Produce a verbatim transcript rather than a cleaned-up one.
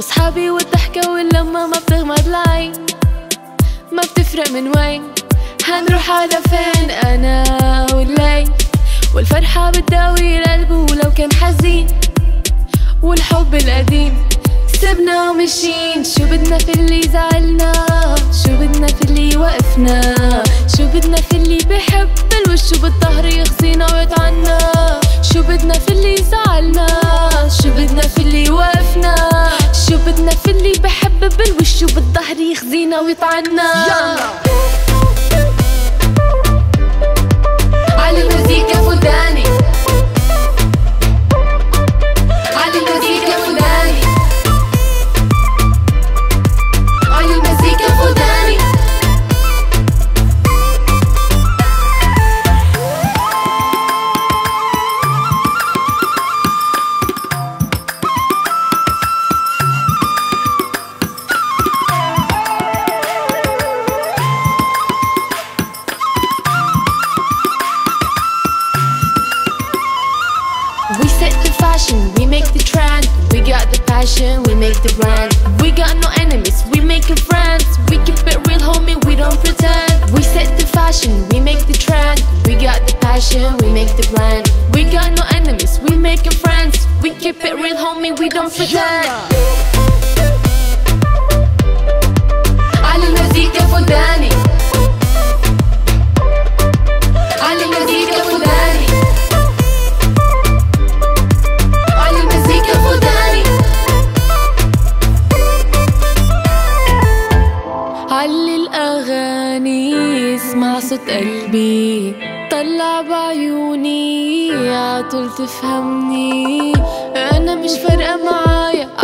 وصحابي والضحكة واللمة ما بتغمض العين، ما بتفرق من وين هنروح على فين أنا والليل، والفرحة بتداوي القلب ولو كان حزين، والحب القديم سبنا ومشين. شو بدنا في اللي زعلنا، شو بدنا في اللي وقفنا، شو بدنا في اللي بحب بالوش وبالظهر يخزينا ويطعنا، شو بدنا في اللي زعلنا، شو بدنا في اللي وقفنا، شو بدنا في اللي بحب بالوش وبالظهر يخزينا ويطعنا. على المزيكا فداني، على المزيكا فداني، على المزيكا فداني. We set the fashion, we make the trend. We got the passion, we make the brand. We got no enemies, we make friends. We keep it real, homie, we don't pretend. We set the fashion, we make the trend. We got the passion, we make the brand. We got no enemies, we make friends. We keep it real, homie, we don't pretend. على المزيكا فداني، على المزيكا فداني، على المزيكا فداني. علي الأغاني اسمع صوت قلبي، طلع بعيوني عطول تفهمني، أنا مش فارقة معايا